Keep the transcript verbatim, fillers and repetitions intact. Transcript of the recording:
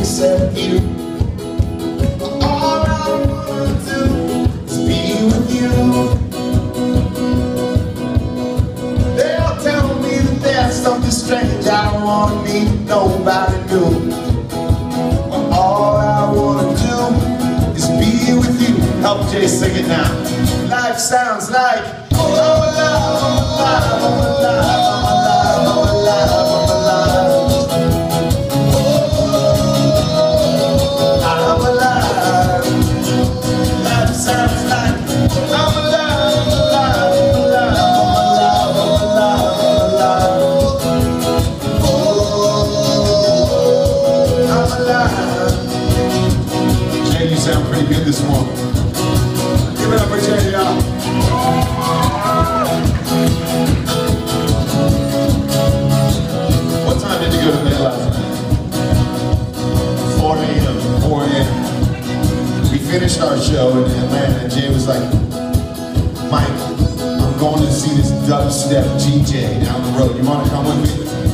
except you. All I wanna do is be with you. They all tell me that there's something strange I don't wanna meet nobody new. But all I wanna do is be with you. Help Jay sing it now. Life sounds like I'm alive, I'm alive, I'm alive, I'm alive, I'm alive, I'm alive. I'm alive. Life sounds like I'm alive, I'm alive, I'm alive, I'm alive, I'm alive, I'm alive. Jay, you sound pretty good this morning. Give it up for Jay, y'all. What time did you go to bed last night? four A M four A M We finished our show in Atlanta and Jay was like, Mike, I'm going to see this dubstep D J down the road. You want to come with me?